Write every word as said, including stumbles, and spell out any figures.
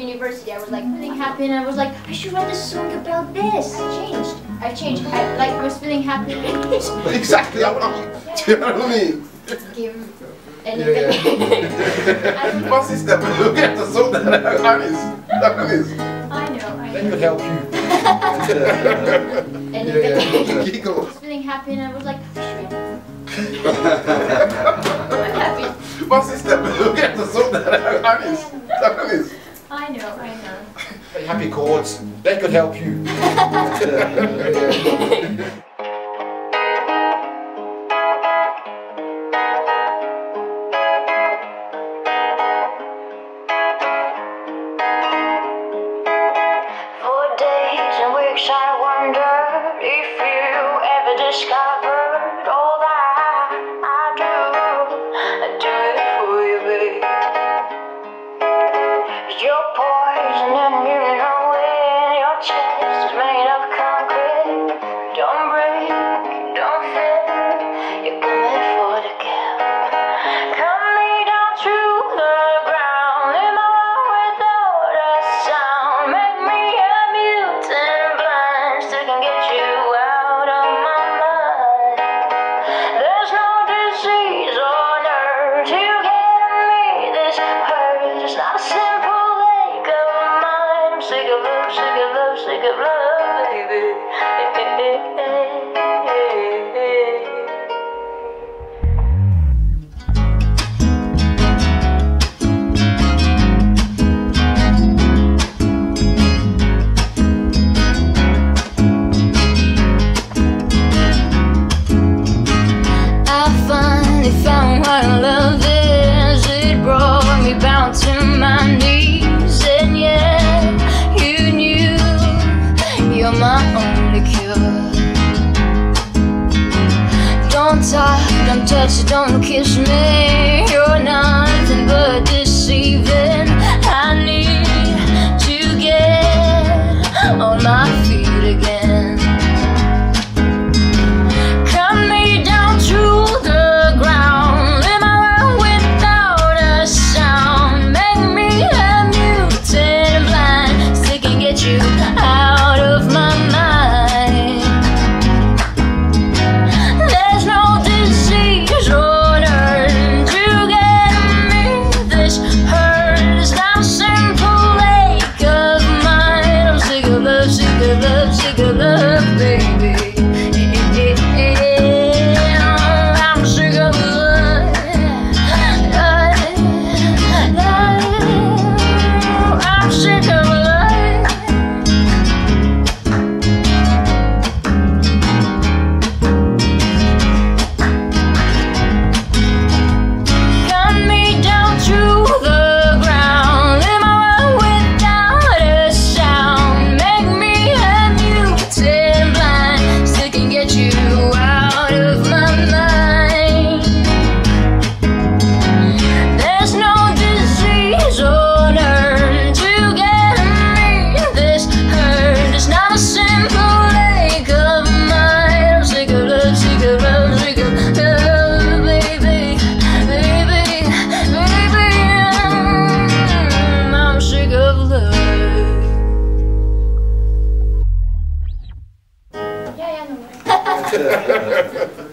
university, I was like feeling happy, and I was like, I should write a song about this. I changed. I changed. I like was feeling happy. Exactly. I'm, I'm, do you know what I mean? Give anything. Yeah. Vad sista plugget och sånt där. Anis. Anis. I know. I That know. could help you. Anything. Giggle. I was feeling happy, and I was like, I should. I'm happy. Vad sista plugget och sånt där. Anis. Anis. I know. I know. Happy chords. That could help you. I wondered if you ever discovered all that I do. I do it for you, babe. You're poison and you know it. Your chest is made of concrete. Don't break, don't fail. You're coming for the kill. Cut me down to the ground. In my world without a sound. Make me a mutant. Can get you out of my mind. There's no disease on earth to get me this hurt. It's not a simple ache of mine. I'm sick of love, sick of love, sick of love, baby. Found what love is. It brought me bound to my knees. And yeah, you knew you're my only cure. Don't talk, don't touch, don't kiss me. You're nothing but deceiving. I need to get on my feet again. Out of my mind. There's no disease on earth to get me this hurt. It's not a simple ache of mine. I'm sick of love, sick of love, sick of love, baby. I'm sick of love. I'm sick of love. Yeah, yeah, no.